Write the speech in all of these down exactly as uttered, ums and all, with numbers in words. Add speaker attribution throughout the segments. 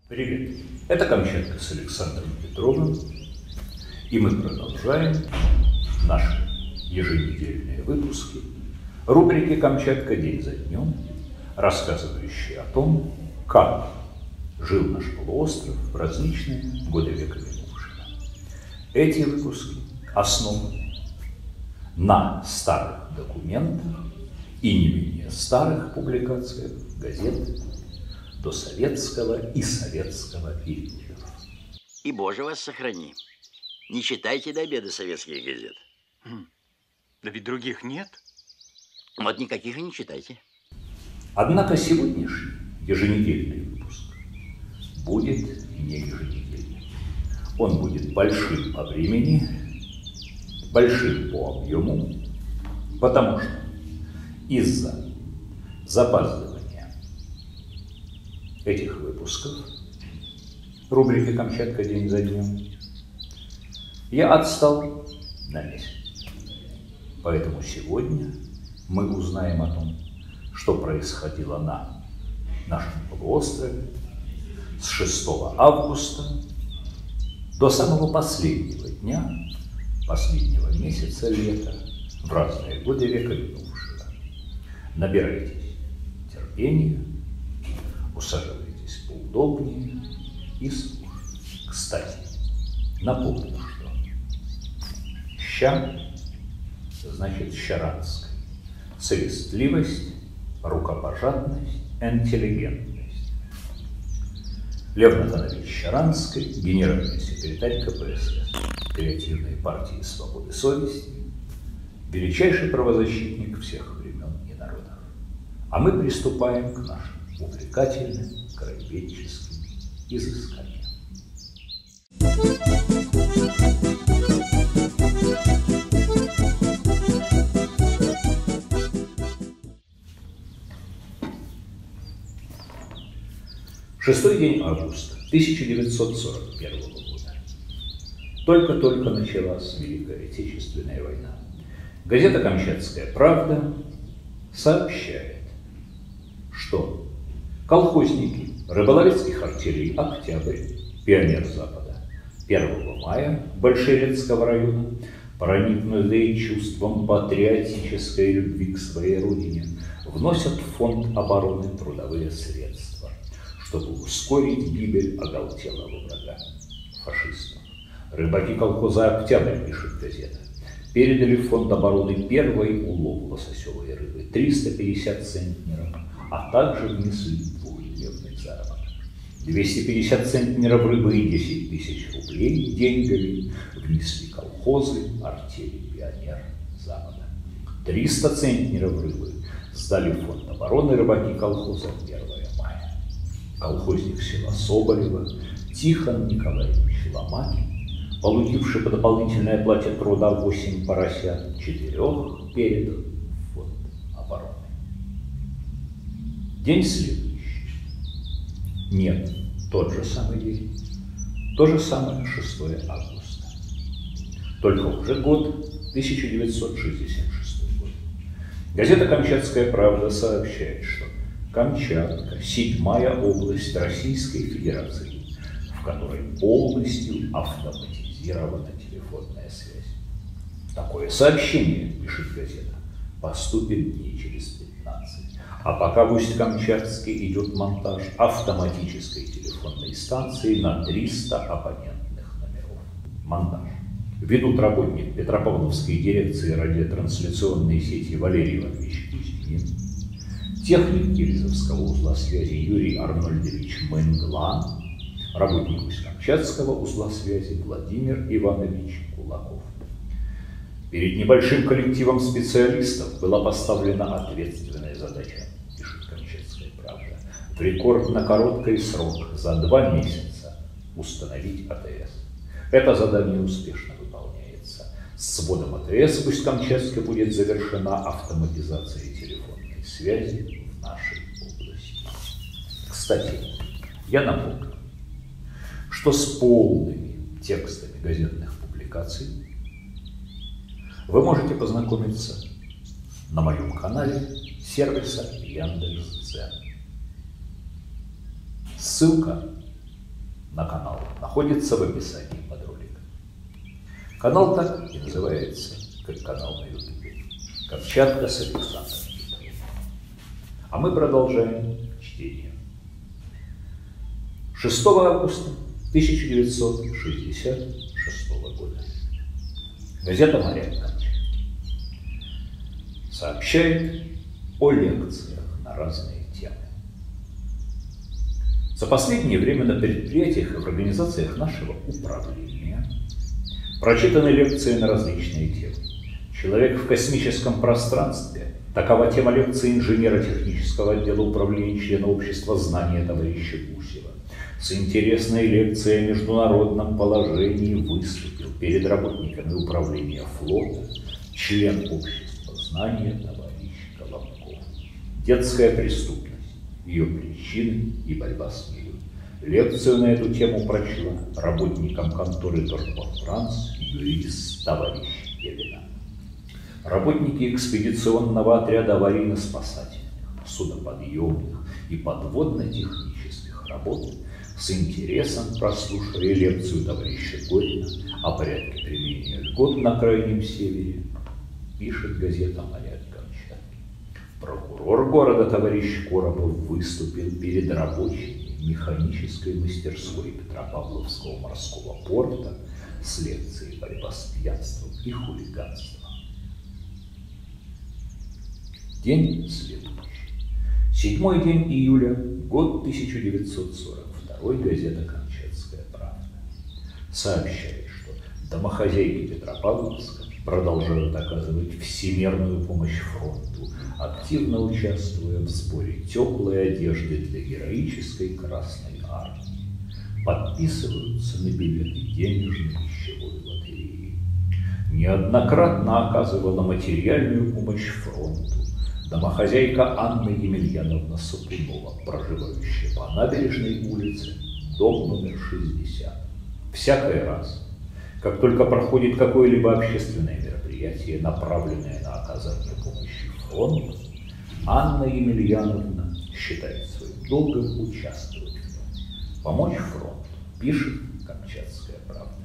Speaker 1: Привет, это Камчатка с Александром Петровым, и мы продолжаем наши еженедельные выпуски рубрики «Камчатка день за днем», рассказывающие о том, как жил наш полуостров в различные годы века минувшего. Эти выпуски основаны на старых документах и не менее старых публикациях газет досоветского и советского периодов.
Speaker 2: И Боже вас сохрани. Не читайте до обеда советских газет.
Speaker 3: Да ведь других нет.
Speaker 2: Вот никаких и не читайте.
Speaker 1: Однако сегодняшний еженедельный выпуск будет не еженедельным. Он будет большим по времени, большим по объему, потому что из-за запаздывания этих выпусков рубрики «Камчатка день за днем» я отстал на месяц. Поэтому сегодня мы узнаем о том, что происходило на нашем полуострове с шестого августа до самого последнего дня, последнего месяца лета, в разные годы века минувшего. Набирайтесь терпения, усаживайтесь поудобнее и слушайте. Кстати, напомню, что ща значит щаранской. Свистливость, рукопожатность, интеллигентность. Лев Натанович Щаранский, генеральный секретарь ка пэ эс эс, креативной партии свободы совести, величайший правозащитник всех времен и народов. А мы приступаем к нашим увлекательным краеведческим изысканиям. Шестой день августа тысяча девятьсот сорок первого года. Только-только началась Великая Отечественная война. Газета «Камчатская правда» сообщает, что колхозники рыболовецких артелей «Октябрь», «Пионер Запада» первого мая Большерецкого района, проникнутые чувством патриотической любви к своей родине, вносят в фонд обороны трудовые средства, чтобы ускорить гибель оголтелого врага – фашистов. Рыбаки колхоза «Октябрь», пишет газета, передали в фонд обороны первый улов лососевой рыбы – триста пятьдесят центнеров, а также внесли двухдневный заработок. двести пятьдесят центнеров рыбы и десять тысяч рублей деньгами внесли колхозы артели «Пионер Запада». триста центнеров рыбы сдали в фонд обороны рыбаки колхоза первого мая. Колхозник села Соболева Тихон Николаевич Ломакин, получивший по дополнительной оплате труда восемь поросят, четырех передал в фонд обороны. День следующий. Нет, тот же самый день. То же самое шестое августа. Только уже год тысяча девятьсот шестьдесят шестой год. Газета «Камчатская правда» сообщает, что Камчатка – седьмая область Российской Федерации, в которой полностью автоматизирована телефонная связь. Такое сообщение, пишет газета, поступит дней через пятнадцать. А пока в Усть-Камчатске идет монтаж автоматической телефонной станции на триста абонентных номеров. Монтаж ведут работник Петропавловской дирекции радиотрансляционной сети Валерий Иванович Кузьмин, техник Елизовского узла связи Юрий Арнольдович Менглан, работник Усть-Камчатского узла связи Владимир Иванович Кулаков. Перед небольшим коллективом специалистов была поставлена ответственная задача, пишет «Камчатская правда», в рекордно короткий срок, за два месяца, установить а тэ эс. Это задание успешно выполняется. С вводом а тэ эс в Усть-Камчатске будет завершена автоматизация телефонной связи в нашей области. Кстати, я напомню, что с полными текстами газетных публикаций вы можете познакомиться на моем канале сервиса Яндекс.Дзен. Ссылка на канал находится в описании под роликом. Канал так и называется, как канал на ютубе. Камчатка с Александром Титовым. А мы продолжаем чтение. шестого августа тысяча девятьсот шестьдесят шестого года. Газета «Моряк» Камчатки сообщает о лекциях на разные темы. За последнее время на предприятиях и в организациях нашего управления прочитаны лекции на различные темы. Человек в космическом пространстве – такова тема лекции инженера-технического отдела управления члена общества знания товарища Гусева. С интересной лекцией о международном положении выступил перед работниками управления флота член общества знания товарищ Колобков. Детская преступность, ее причины и борьба с нею. Лекцию на эту тему прочла работникам конторы Торпов-Франц юрист товарищ Елена. Работники экспедиционного отряда аварийно-спасательных, судоподъемных и подводно-технических работ с интересом прослушали лекцию товарища Горина о порядке применения льгот на Крайнем Севере, пишет газета «Моряк» Камчатки. Прокурор города товарищ Коробов выступил перед рабочими механической мастерской Петропавловского морского порта с лекцией «Борьба с пьянством и хулиганством». День следующий. Седьмой день июля, год тысяча девятьсот сорок второй, газета «Камчатская правда» сообщает, что домохозяйки Петропавловска продолжают оказывать всемирную помощь фронту, активно участвуя в сборе теплой одежды для героической Красной Армии. Подписываются на билеты денежной пищевой лотереи. Неоднократно оказывала материальную помощь фронту домохозяйка Анна Емельяновна Сапунова, проживающая по набережной улице, дом номер шестьдесят. Всякий раз, как только проходит какое-либо общественное мероприятие, направленное на оказание помощи фронту, Анна Емельяновна считает своим долгом участвовать в нем. Помочь фронту, пишет «Камчатская правда».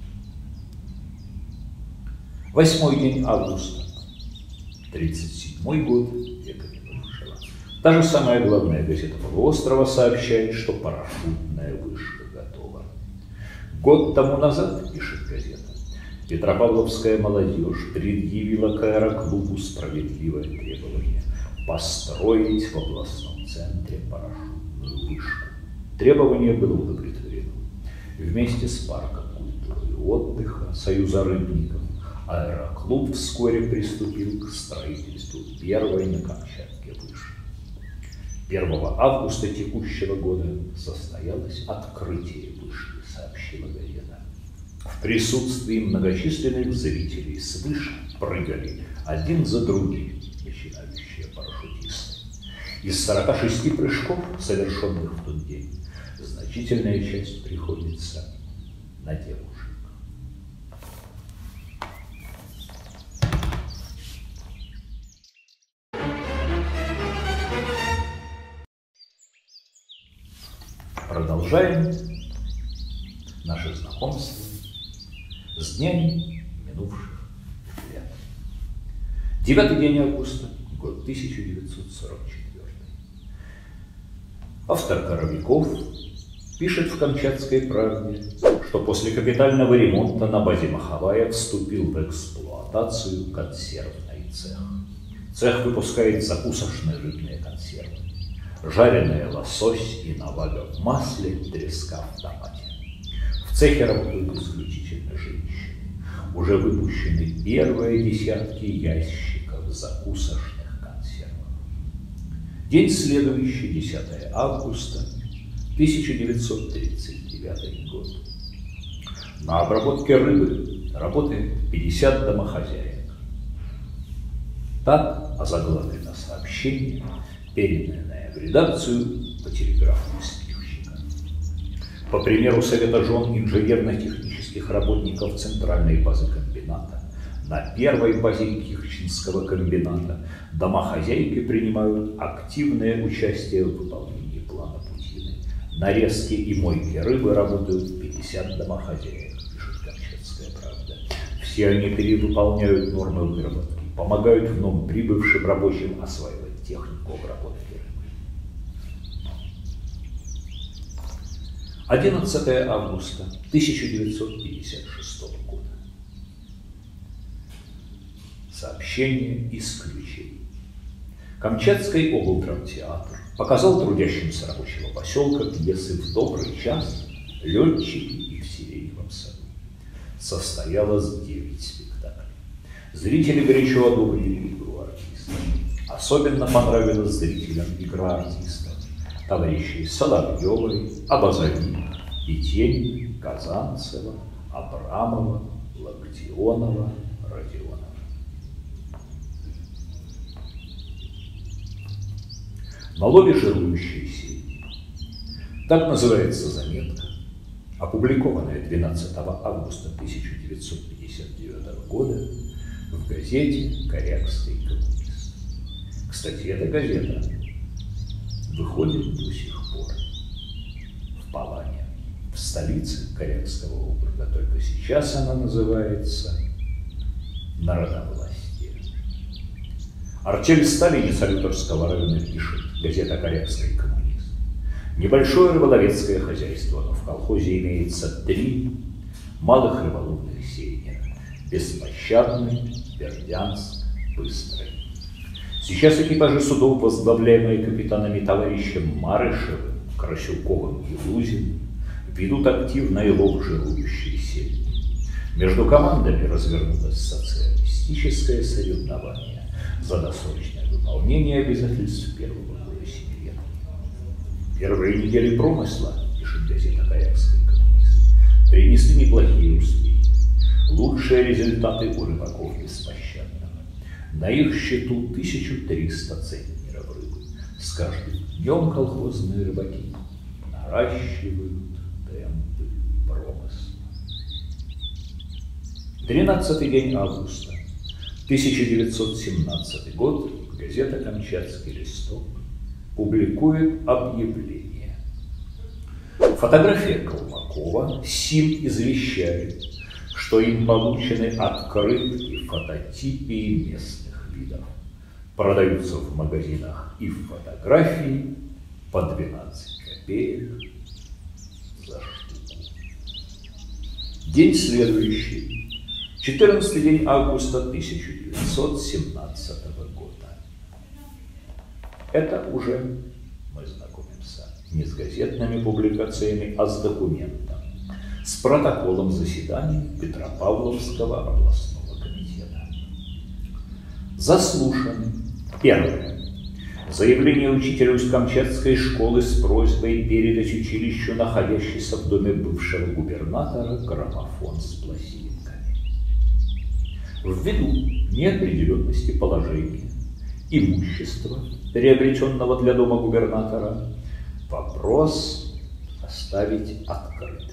Speaker 1: Восьмой день августа. тридцать седьмой год века минувшего. Та же самая главная газета полуострова сообщает, что парашютная вышка готова. Год тому назад, пишет газета, Петропавловская молодежь предъявила к аэроклубу справедливое требование построить в областном центре парашютную вышку. Требование было удовлетворено. Вместе с парком культуры и отдыха Союза рыбников аэроклуб вскоре приступил к строительству первой на Камчатке вышки. первого августа текущего года состоялось открытие вышки, сообщила газета. В присутствии многочисленных зрителей с вышки прыгали один за другим начинающие парашютисты. Из сорока шести прыжков, совершенных в тот день, значительная часть приходится на девушек. Продолжаем наше знакомство с днями минувших лет. Девятый день августа, год тысяча девятьсот сорок четвёртый. Автор «Коровиков» пишет в «Камчатской правде», что после капитального ремонта на базе Маховая вступил в эксплуатацию консервный цех. Цех выпускает закусочные рыбные консервы, жареный лосось и навага в масле, треска в томате. В цехе работают исключительно женщины. Уже выпущены первые десятки ящиков закусочных консервов. День следующий, десятого августа тысяча девятьсот тридцать девятый год. На обработке рыбы работает пятьдесят домохозяек. Так озаглавлено сообщение, переданное в редакцию по телеграфу Спивщика. По примеру Совета жен инженерно-технических работников Центральной базы комбината, на первой базе Кирчинского комбината домохозяйки принимают активное участие в выполнении плана Путины нарезки и мойки рыбы работают пятьдесят домохозяек, пишет «Камчатская правда». Все они перевыполняют нормы выработки, помогают вновь прибывшим рабочим осваивать технику обработки рыбы. одиннадцатое августа тысяча девятьсот пятьдесят шестого года. Сообщение из ключей. Камчатский облдрамтеатр показал трудящимся рабочего поселка пьесы «В добрый час», «Летчики» и «В сиреневом саду». Состоялось девять спектаклей. Зрители горячо одобрили игру артистов. Особенно понравилась зрителям игра артистов товарищей Соловьевой, Абазовик, Петеньки, Казанцева, Абрамова, Локтионова, Родионова. На лобе жирующей сети. Так называется заметка, опубликованная двенадцатого августа тысяча девятьсот пятьдесят девятого года в газете «Корякский коммунист». Кстати, эта газета выходит до сих пор в Палане, в столице Корякского округа. Только сейчас она называется «Народовластие». Артель Сталина Салюторского района пишет, газета «Корякский коммунист». Небольшое рыболовецкое хозяйство, но в колхозе имеется три малых рыболовных сеяния: Беспощадный, Бердянск, Быстрый. Сейчас экипажи судов, возглавляемые капитанами товарищем Марышевым, Красюковым и Лузиным, ведут активный лов жирующей сети. Между командами развернулось социалистическое соревнование за досрочное выполнение обязательств первого года семилетки. Первые недели промысла, пишет газета «Корякский коммунист», принесли неплохие успехи. Лучшие результаты у рыбаков Беспощадного. На их счету тысяча триста центнеров рыбы. С каждым днем колхозные рыбаки наращивают темпы промысла. тринадцатый день августа, тысяча девятьсот семнадцатый год, газета «Камчатский листок» публикует объявление. Фотография Колмакова сим извещает, что им получены открытки, фототипии местных видов. Продаются в магазинах и в фотографии по двенадцать копеек за штуку. День следующий. четырнадцатый день августа тысяча девятьсот семнадцатого года. Это уже мы знакомимся не с газетными публикациями, а с документом, с протоколом заседания Петропавловского областного комитета. Заслушаны. Первое. Заявление учителя Усть-Камчатской школы с просьбой передать училищу, находящийся в доме бывшего губернатора, граммофон с пластинками. Ввиду неопределенности положения имущества, приобретенного для дома губернатора, вопрос оставить открытым.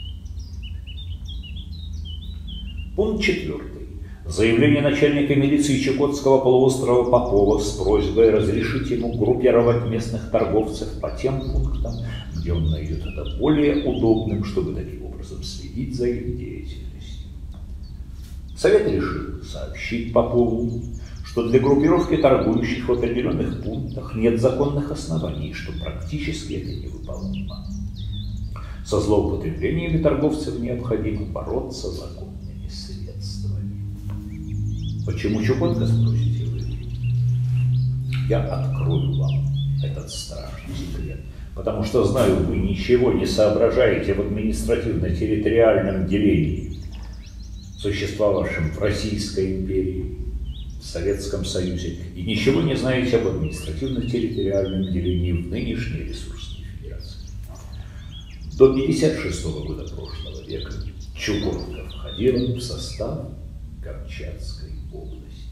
Speaker 1: Пункт четвертый. Заявление начальника милиции Чукотского полуострова Попова с просьбой разрешить ему группировать местных торговцев по тем пунктам, где он найдет это более удобным, чтобы таким образом следить за их деятельностью. Совет решил сообщить Попову, что для группировки торгующих в определенных пунктах нет законных оснований, что практически это невыполнимо. Со злоупотреблениями торговцев необходимо бороться законными средствами. Почему Чукотка, спросите вы? Я открою вам этот страшный секрет, потому что знаю, вы ничего не соображаете в административно-территориальном делении, существовавшем в Российской империи, в Советском Союзе, и ничего не знаете об административно-территориальном делении в нынешней ресурсной федерации. До пятьдесят шестого года прошлого века Чукотка входила в состав Камчатской области.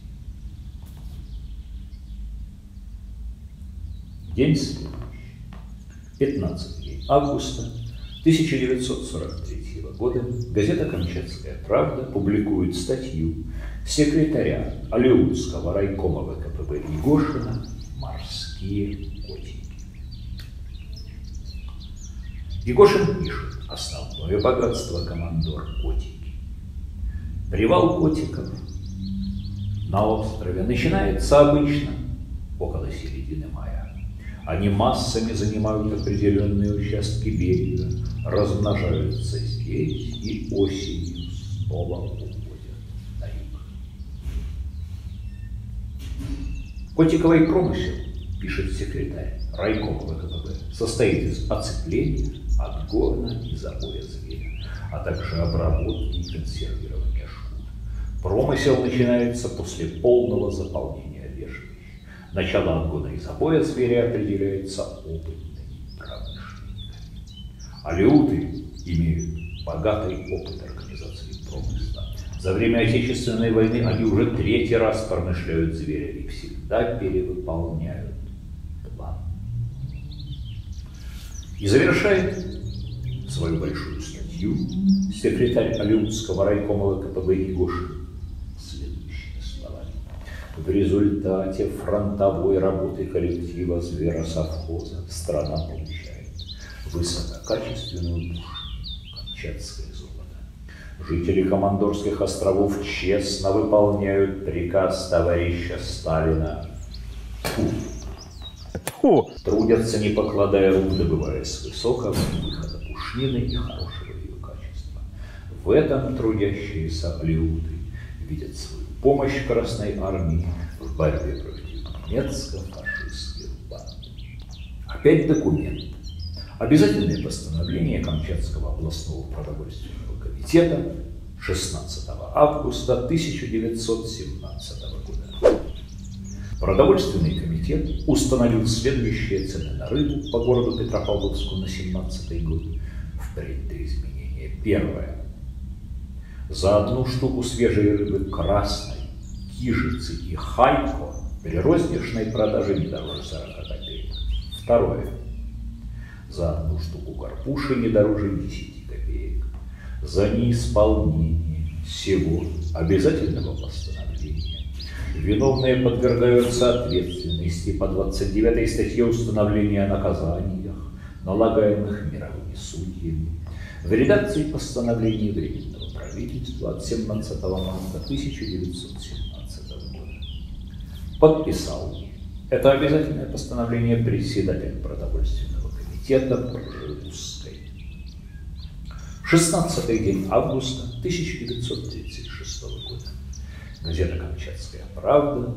Speaker 1: День следующий. пятнадцатый день августа тысяча девятьсот сорок третьего года газета «Камчатская правда» публикует статью секретаря Алеутского райкома ВКПБ Егошина «Морские котики». Егошин пишет: основное богатство командор — котики. Привал котиков на острове начинается обычно около середины мая. Они массами занимают определенные участки берега, размножаются здесь и осенью снова уходят на юг. Котиковый промысел, пишет секретарь райкома ВКПБ, состоит из оцепления, отгона и забоя зверя, а также обработки и консервирования шкур. Промысел начинается после полного заполнения лежбищ. Начало отгона и забоя зверя определяется опытными промышленниками. Алеуты имеют богатый опыт организации промысла. За время Отечественной войны они уже третий раз промышляют зверя и всегда перевыполняют план. И завершает свою большую статью секретарь Алеутского райкома ВКПБ Егошин следующими словами. В результате фронтовой работы коллектива зверосовхоза страна получает высококачественную пушку, камчатское золото. Жители Командорских островов честно выполняют приказ товарища Сталина. Фу. Трудятся, не покладая рук, добывая с высокого выхода пушнины и хорошего ее качества. В этом трудящиеся алеуты видят свою помощь Красной армии в борьбе против немецко-фашистских банд. Опять документ. Обязательное постановление Камчатского областного продовольственного комитета шестнадцатого августа тысяча девятьсот семнадцатого года. Продовольственный комитет установил следующие цены на рыбу по городу Петропавловску на семнадцатый год. Впредь до изменения. Первое. За одну штуку свежей рыбы красной, кижицы и хайко при розничной продаже не дороже сорока копеек. Второе. За одну штуку карпуши не дороже десяти копеек. За неисполнение всего обязательного постановления виновные подвергаются ответственности по двадцать девятой статье установления о наказаниях, налагаемых мировыми судьями, в редакции постановления Временного правительства от семнадцатого марта тысяча девятьсот семнадцатого года. Подписал это обязательное постановление председатель продовольственного комитета Пржевской. шестнадцатый день августа тысяча девятьсот тридцать шестого года. Газета «Камчатская правда».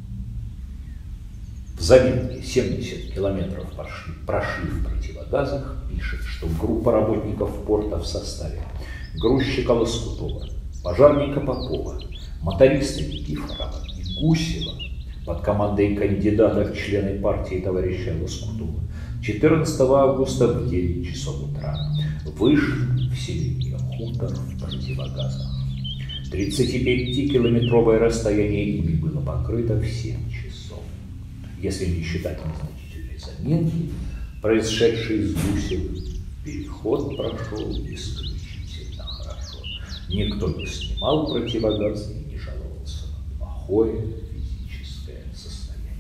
Speaker 1: В заметке семьдесят километров прошли, прошли в противогазах, пишет, что группа работников порта в составе грузчика Лоскутова, пожарника Попова, моториста Никифорова и Гусева под командой кандидата в члены партии товарища Лоскутова четырнадцатого августа в девять часов утра вышли в селение Хутор в противогазах. тридцатипятикилометровое расстояние ими было покрыто в семь часов. Если не считать незначительной заминки, происшедшей с Гусевым, переход прошел исключительно хорошо. Никто не снимал противогаз и не жаловался на плохое физическое состояние.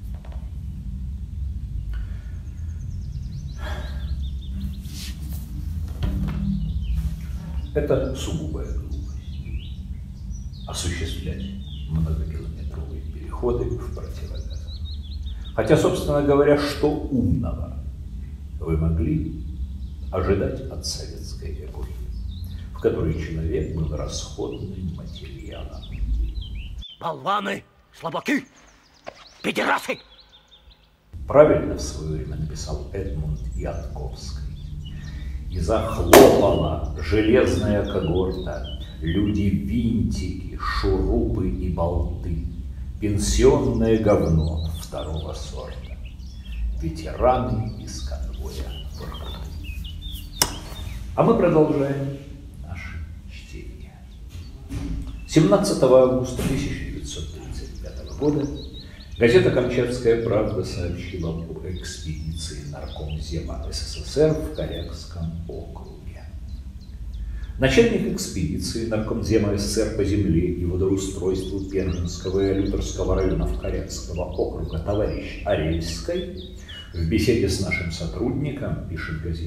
Speaker 1: Это сугубая глупость. Осуществлять многокилометровые переходы в противогазах. Хотя, собственно говоря, что умного вы могли ожидать от советской эпохи, в которой человек был расходным материалом?
Speaker 4: Болваны, слабаки, педерасы!
Speaker 1: Правильно в свое время написал Эдмунд Янковский. И захлопала железная когорта, люди-винтики, шурупы и болты, пенсионное говно второго сорта, ветераны из конвоя Воркуты. А мы продолжаем наше чтение. семнадцатого августа тысяча девятьсот тридцать пятого года газета «Камчатская правда» сообщила об экспедиции наркомзема СССР в Корякском округе. Начальник экспедиции наркомзема СССР по земле и водоустройству Пенжинского и Алюторского районов Корякского округа товарищ Арельской в беседе с нашим сотрудником, пишет газета,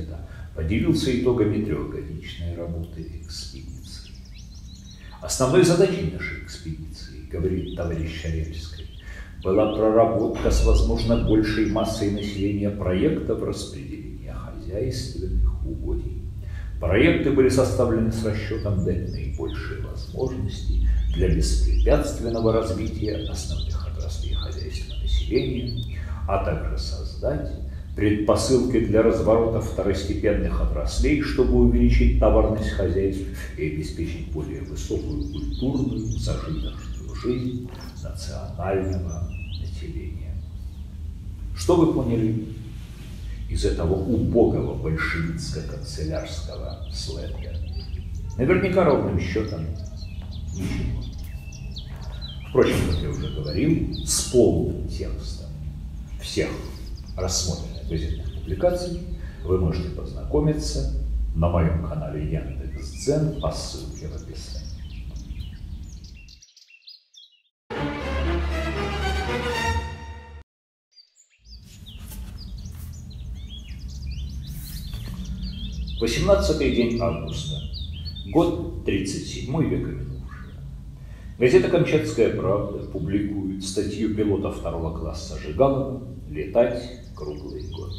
Speaker 1: поделился итогами трехгодичной работы экспедиции. Основной задачей нашей экспедиции, говорит товарищ Арельский, была проработка с, возможно, большей массой населения проектов распределения хозяйственных угодий. Проекты были составлены с расчетом дать наибольшие возможности для беспрепятственного развития основных отраслей хозяйства населения, а также создать предпосылки для разворота второстепенных отраслей, чтобы увеличить товарность хозяйств и обеспечить более высокую культурную, зажиточную жизнь национального населения. Что вы поняли из этого убогого большевицко-канцелярского сленга? Наверняка ровным счетом ничего. Впрочем, как я уже говорил, с полным текстом всех рассмотренных газетных публикаций вы можете познакомиться на моем канале Яндекс.Дзен по ссылке в описании. восемнадцатый день августа, год тридцать седьмой века минувшего. Газета «Камчатская правда» публикует статью пилота второго класса Жигалова «Летать круглый год».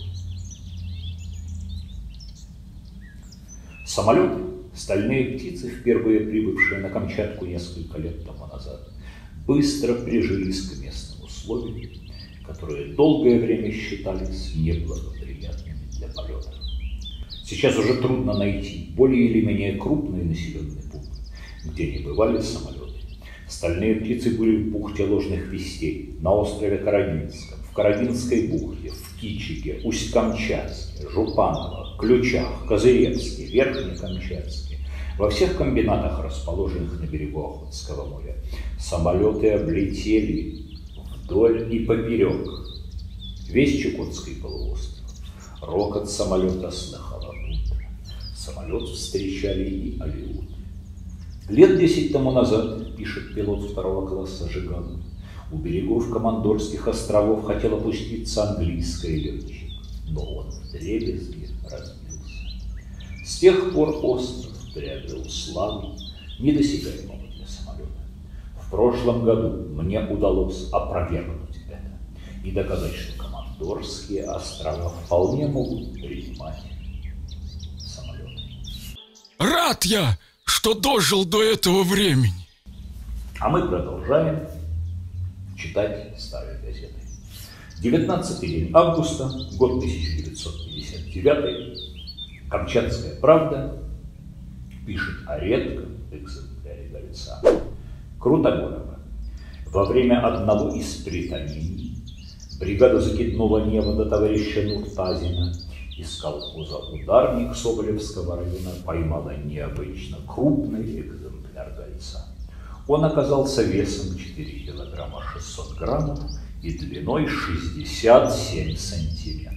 Speaker 1: Самолеты, стальные птицы, впервые прибывшие на Камчатку несколько лет тому назад, быстро прижились к местным условиям, которые долгое время считались неблагоприятными для полетов. Сейчас уже трудно найти более или менее крупные населенные пункты, где не бывали самолеты. Стальные птицы были в бухте ложных вестей, на острове Карагинском, в Карагинской бухте, в Кичиге, Усть-Камчатске, Жупаново, Ключах, Козыревске, Верхнекамчатске, во всех комбинатах, расположенных на берегу Охотского моря. Самолеты облетели вдоль и поперек весь Чукотский полуостров. Рокот самолета слыхало утро. Самолет встречали и алеуты. Лет десять тому назад, пишет пилот второго класса Жигалов, у берегов Командорских островов хотел опуститься английский летчик, но он вдребезги разбился. С тех пор остров приобрел славу, недосягаемого для самолета. В прошлом году мне удалось опровергнуть это и доказать, что Командорские острова вполне могут принимать самолеты.
Speaker 5: Рад я, что дожил до этого времени.
Speaker 1: А мы продолжаем читать старые газеты. девятнадцатый день августа, год тысяча девятьсот пятьдесят девятый. Камчатская правда пишет о редком экземпляре Гольца. Крутогорова. Во время одного из притонений бригада закидного неба до товарища Нуртазина из колхоза «Ударник» Соболевского района поймала необычно крупный экземпляр Гольца. Он оказался весом четыре килограмма шестьсот граммов и длиной шестьдесят семь сантиметров.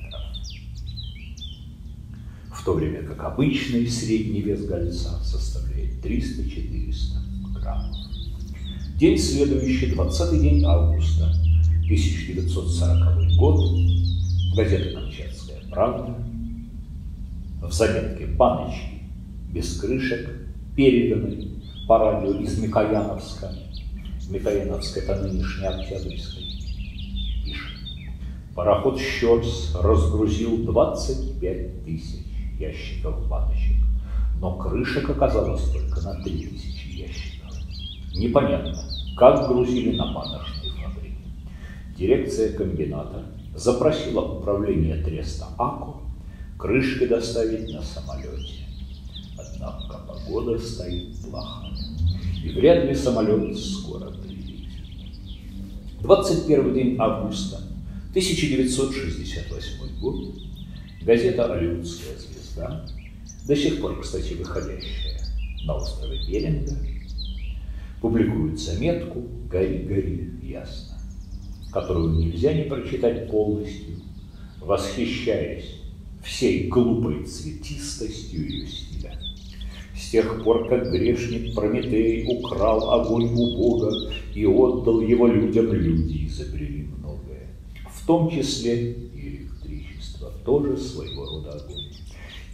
Speaker 1: В то время как обычный средний вес Гольца составляет триста-четыреста граммов. День следующий, двадцатый день августа, тысяча девятьсот сороковой год, газета «Камчатская правда», в заметке баночки без крышек, переданы по радио из Микояновска, Микояновска это нынешняя Октябрьская, пишет: пароход «Щерс» разгрузил двадцать пять тысяч ящиков баночек, но крышек оказалось только на три тысячи ящиков. Непонятно, как грузили на баночные фабрики. Дирекция комбината запросила управление треста АКО крышки доставить на самолете. Однако погода стоит плохая, и вряд ли самолет скоро прилетит. двадцать первый день августа, тысяча девятьсот шестьдесят восьмой год, газета «Алиутская звезда», до сих пор, кстати, выходящая на острове Беринга, публикует заметку «Гори, гори, ясно», которую нельзя не прочитать полностью, восхищаясь всей глупой цветистостью ее стиля. С тех пор, как грешник Прометей украл огонь у Бога и отдал его людям, люди изобрели многое, в том числе и электричество, тоже своего рода огонь.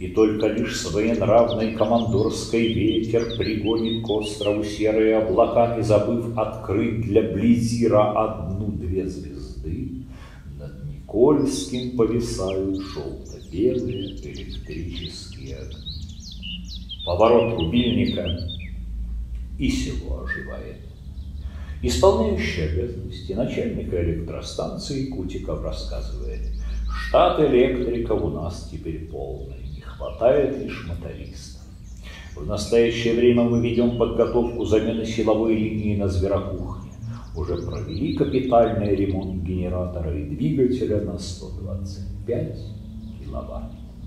Speaker 1: И только лишь своенравный командорский ветер пригонит к острову серые облака, не забыв открыть для Близира одну-две звезды, над Никольским повисают желто-белые электрические огни. Поворот рубильника, и село оживает. Исполняющий обязанности начальника электростанции Кутиков рассказывает: штат электриков у нас теперь полный, не хватает лишь мотористов. В настоящее время мы ведем подготовку замены силовой линии на Зверокухне. Уже провели капитальный ремонт генератора и двигателя на сто двадцать пять киловатт.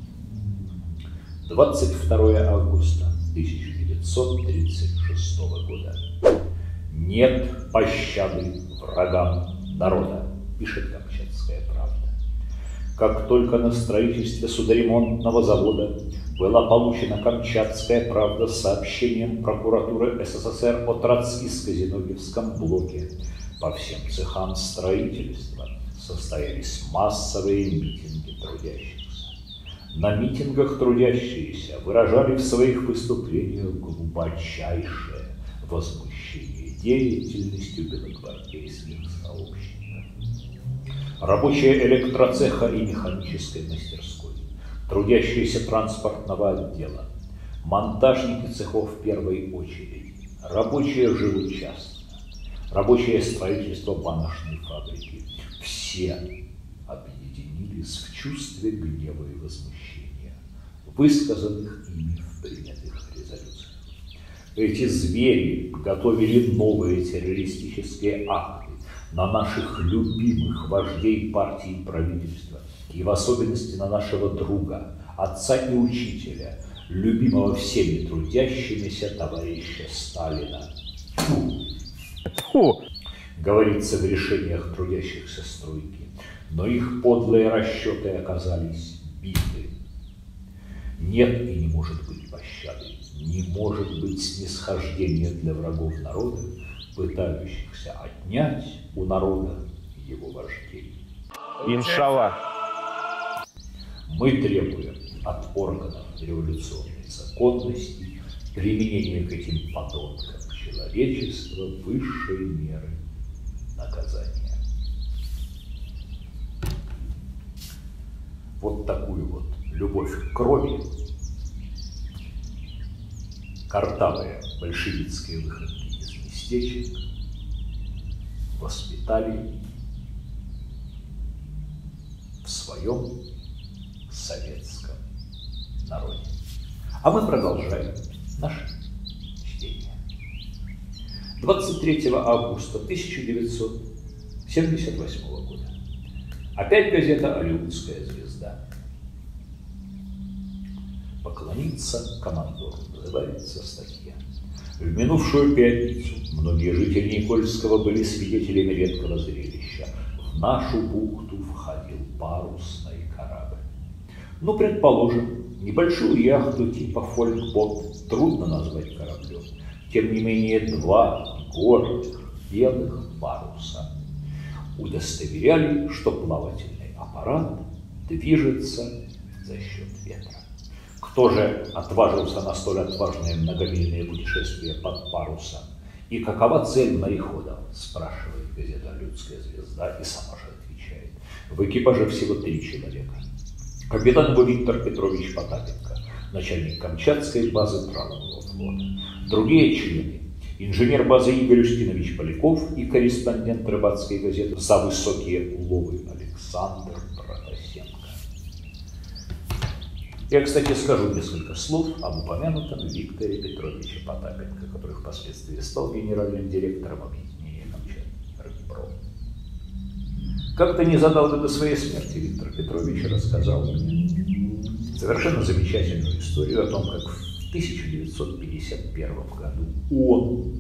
Speaker 1: двадцать второе августа тысяча девятьсот тридцать шестого года. Нет пощады врагам народа, пишет «Камчатская правда». Как только на строительстве судоремонтного завода была получена «Камчатская правда» с сообщением прокуратуры СССР о троцкистско-зиновьевском блоке, по всем цехам строительства состоялись массовые митинги трудящихся. На митингах трудящиеся выражали в своих выступлениях глубочайшее возмущение деятельностью белогвардейских сообщников. Рабочие электроцеха и механической мастерской, трудящиеся транспортного отдела, монтажники цехов в первой очереди, рабочие жилучастка, рабочие строительства баночной фабрики – все объединились в чувстве гнева и возмущения, высказанных ими в принятых резолюциях. Эти звери готовили новые террористические акты на наших любимых вождей партии и правительства, и в особенности на нашего друга, отца и учителя, любимого всеми трудящимися товарища Сталина. Фу! Фу! Говорится в решениях трудящихся стройки, но их подлые расчеты оказались биты. Нет и не может быть пощады, не может быть снисхождения для врагов народа, пытающихся отнять у народа его вождей.
Speaker 6: Иншаллах.
Speaker 1: Мы требуем от органов революционной законности применения к этим подонкам человечества высшей меры наказания. Вот такую вот любовь к крови, картавые большевистские выходки из местечек воспитали в своем советском народе. А мы продолжаем наше чтение. двадцать третьего августа тысяча девятьсот семьдесят восьмого года. Опять газета «Алиутская звезда». «Поклониться командору» называется статья. В минувшую пятницу многие жители Никольского были свидетелями редкого зрелища. В нашу бухту входил парусный корабль. Ну, предположим, небольшую яхту типа фолькбот трудно назвать кораблем. Тем не менее, два гордых белых паруса удостоверяли, что плавательный аппарат движется за счет ветра. Кто же отважился на столь отважное многомильное путешествие под парусом? И какова цель мореходов? Спрашивает газета «Людская звезда» и сама же отвечает. В экипаже всего три человека. Капитан его Виктор Петрович Потапенко, начальник Камчатской базы Травного флота. Другие члены – инженер базы Игорь Устинович Поляков и корреспондент рыбацкой газеты «За высокие уловы» Александр Протасенко. Я, кстати, скажу несколько слов об упомянутом Викторе Петровиче Потапенко, который впоследствии стал генеральным директором объединения Камчат-Рыбпром. Как-то незадолго до своей смерти Виктор Петрович рассказал мне совершенно замечательную историю о том, как в тысяча девятьсот пятьдесят первом году он,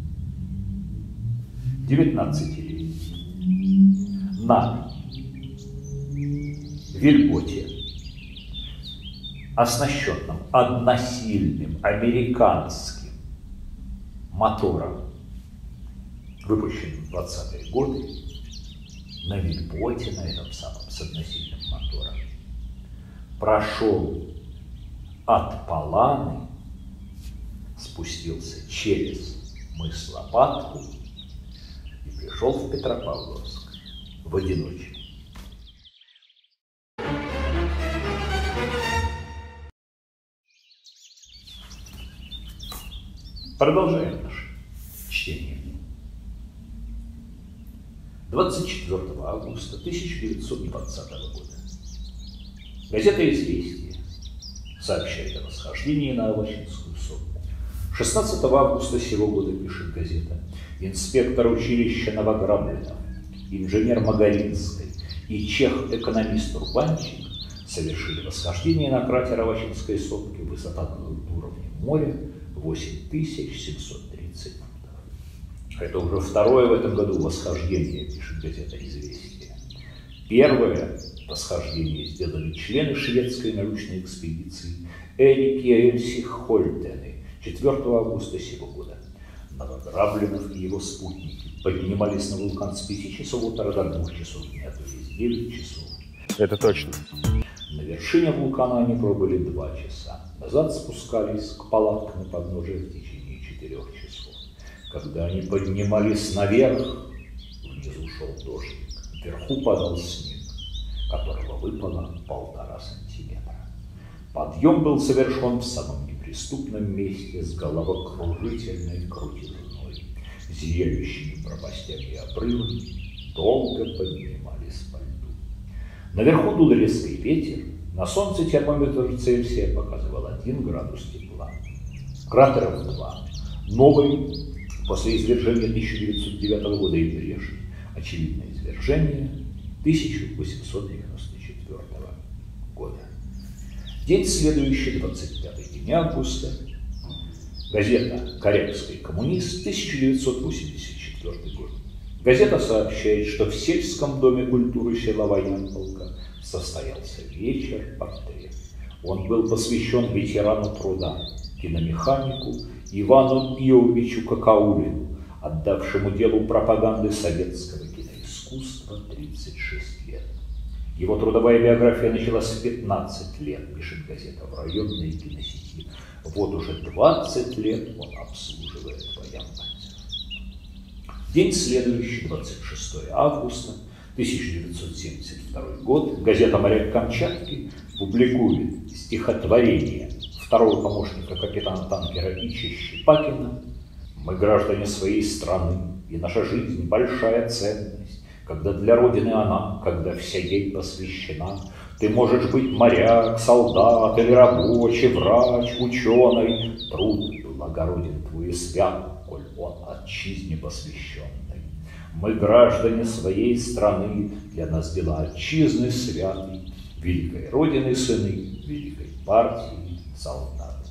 Speaker 1: девятнадцатилетний, на вельботе, оснащенном односильным американским мотором, выпущенным в двадцатые годы, на вельботе, на этом самом с односильным мотором, прошел от Паланы спустился через мыс Лопатку и пришел в Петропавловск в одиночку. Продолжаем наше чтение. двадцать четвёртого августа тысяча девятьсот двадцатого года. Газета «Известия» сообщает о восхождении на Авачинскую сопку. шестнадцатого августа сего года, пишет газета, инспектор училища Новограблинов, инженер Магаринской и чех-экономист Рубанчик совершили восхождение на кратер Авачинской сопки, высота над уровнем моря восемь тысяч семьсот тридцать футов. Это уже второе в этом году восхождение, пишет газета «Известия». Первое восхождение сделали члены шведской научной экспедиции Эрик и Эльси Хольтены четвёртого августа сего года. Новограблинов и его спутники поднимались на вулкан с пяти часов утра до двух часов дня, то есть девять часов.
Speaker 3: Это точно.
Speaker 1: На вершине вулкана они пробыли два часа. Назад спускались к палаткам и подножию в течение четырех часов. Когда они поднимались наверх, внизу шел дождик, вверху падал снег, которого выпало полтора сантиметра. Подъем был совершен в самом неприступном месте с головокружительной крутизной, зияющими пропастями и обрывами, долго поднимались по льду. Наверху дул резкий ветер, на солнце термометр Цельсия показывал один градус тепла. Кратеров два. Новый, после извержения тысяча девятьсот девятого года и прежний, очевидное извержение тысяча восемьсот девяносто четвёртого года. День следующий, двадцать пятый день августа, газета «Корякский коммунист», тысяча девятьсот восемьдесят четвёртый год. Газета сообщает, что в сельском доме культуры села Воянполка состоялся вечер портрет. Он был посвящен ветерану труда, киномеханику Ивану Иовичу Какаулину, отдавшему делу пропаганды советского киноискусства тридцать шесть лет. Его трудовая биография началась в пятнадцать лет, пишет газета в районной киносети. Вот уже двадцать лет он обслуживает военпольцев. День следующий, двадцать шестого августа тысяча девятьсот семьдесят второй год, газета «Моряк Камчатки» публикует стихотворение второго помощника капитана танкера Ича Щепакина: «Мы граждане своей страны, и наша жизнь большая ценность, когда для Родины она, когда вся ей посвящена. Ты можешь быть моряк, солдат или рабочий, врач, ученый. Труд благороден твой и свят, коль он отчизне посвященный. Мы граждане своей страны, для нас дела отчизны святы, великой Родины сыны, великой партии солдаты».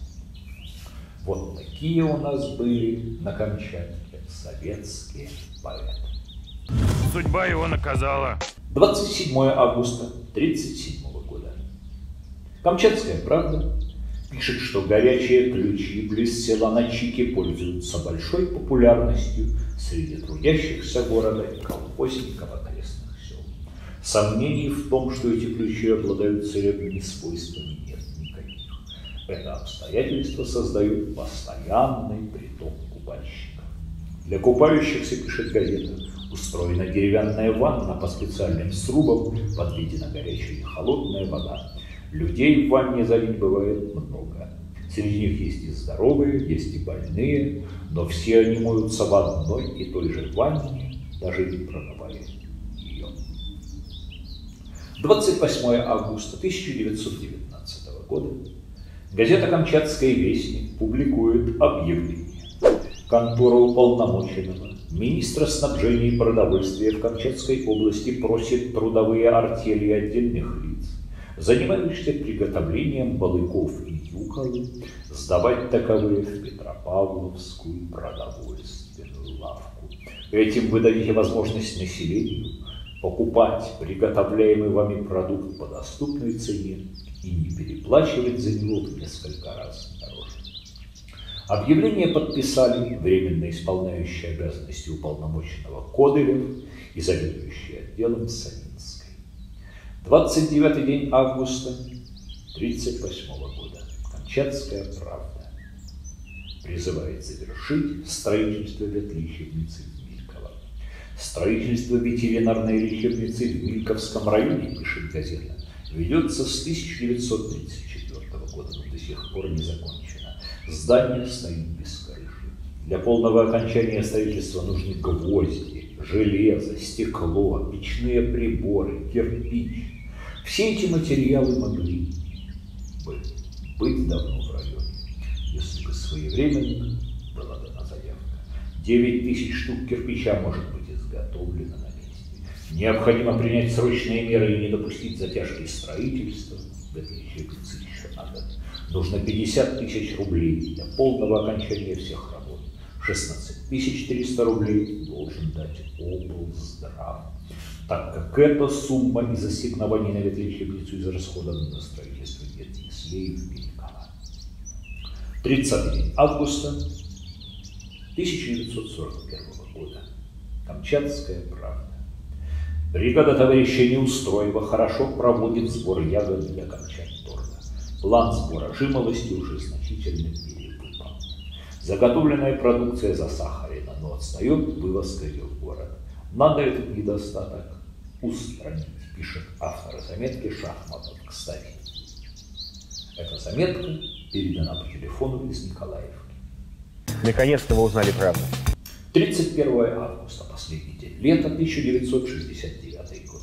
Speaker 1: Вот такие у нас были на Камчатке советские поэты.
Speaker 3: Судьба его наказала.
Speaker 1: двадцать седьмого августа тридцать седьмого года. «Камчатская правда» пишет, что горячие ключи близ села Начики пользуются большой популярностью среди трудящихся города и колхозников окрестных сел. Сомнений в том, что эти ключи обладают целебными свойствами, нет никаких. Это обстоятельство создает постоянный приток купальщиков. Для купающихся, пишет газета, устроена деревянная ванна по специальным срубам, подведена горячая и холодная вода. Людей в ванне за день бывает много. Среди них есть и здоровые, есть и больные, но все они моются в одной и той же ванне, даже не промывая ее. двадцать восьмого августа тысяча девятьсот девятнадцатого года газета «Камчатский вестник» публикует объявление. Контора уполномоченного министра снабжения и продовольствия в Камчатской области просит трудовые артели отдельных лиц, занимающихся приготовлением балыков и юколы, сдавать таковые в Петропавловскую продовольственную лавку. Этим вы дадите возможность населению покупать приготовляемый вами продукт по доступной цене и не переплачивать за него в несколько раз дороже. Объявление подписали временно исполняющий обязанности уполномоченного Кодырев и заведующий отделом Савинской. двадцать девятый день августа тридцать восьмого года. Камчатская правда призывает завершить строительство ветлечебницы в Мильково. Строительство ветеринарной лечебницы в Мильковском районе, пишет газета, ведется с тысяча девятьсот тридцать четвёртого года, но до сих пор не закончено. Здание стоит без крыши. Для полного окончания строительства нужны гвозди, железо, стекло, печные приборы, кирпич. Все эти материалы могли бы быть давно в районе, если бы своевременно была дана заявка. девять тысяч штук кирпича может быть изготовлено на месте. Необходимо принять срочные меры и не допустить затяжки строительства. В этой лечебнице еще надо. Нужно пятьдесят тысяч рублей для полного окончания всех работ. шестнадцать тысяч триста рублей должен дать облздрав, так как эта сумма из ассигнований на ветлечебницу израсходована на строительство ветяслей в Мильково. тридцатого августа тысяча девятьсот сорок первого года. Камчатская правда. Бригада товарища Неустроева хорошо проводит сбор ягод для Камчатторга. План сбора жимолости уже значительно перевыполнен. Заготовленная продукция засахарена, но отстает вывозка ее в город. Надо этот недостаток устранить, пишет автор заметки Шахматов. Кстати, эта заметка передана по телефону из Николаевки.
Speaker 3: Наконец-то вы узнали правду.
Speaker 1: тридцать первого августа, последний день лета, тысяча девятьсот шестьдесят девятый год.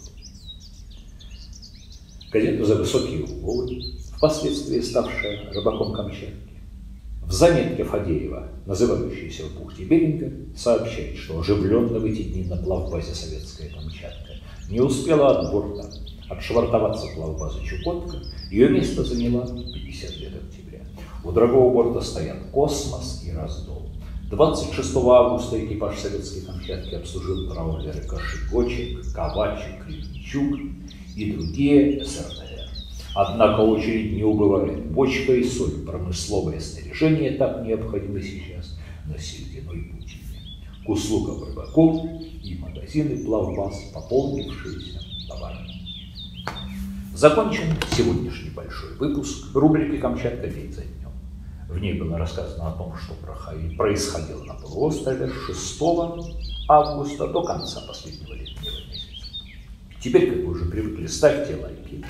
Speaker 1: Газета «За высокие угловы», впоследствии ставшая рыбаком Камчатки, в заметке Фадеева, называющейся в бухте Беринга, сообщает, что оживленно в эти дни на плавбазе «Советская Камчатка» не успела от борта отшвартоваться плавбаза «Чукотка», ее место заняла пятьдесят лет октября. У другого борта стоят «Космос» и «Раздол». двадцать шестого августа экипаж «Советской Камчатки» обслужил траулеры «Кошегочек», «Ковачек», «Кременчук» и другие эс эр тэ эр. Однако очередь не убывает. Бочка и соль, промысловое снаряжение, так необходимо сейчас на серединой пути. К услугам рыбаков и магазины плавбаз, пополнившиеся товарами. Закончен сегодняшний большой выпуск рубрики «Камчатка день за днем». В ней было рассказано о том, что происходило на полуострове с шестого августа до конца последнего летнего месяца. Теперь, как вы уже привыкли, ставьте лайки.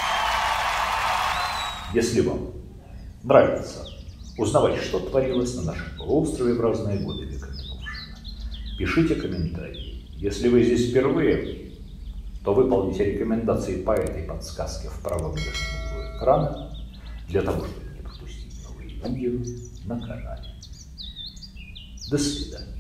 Speaker 1: Если вам нравится узнавать, что творилось на нашем полуострове в разные годы века минувшего, пишите комментарии. Если вы здесь впервые, то выполните рекомендации по этой подсказке в правом нижнем углу экрана для того, чтобы не пропустить новые видео на канале. До свидания.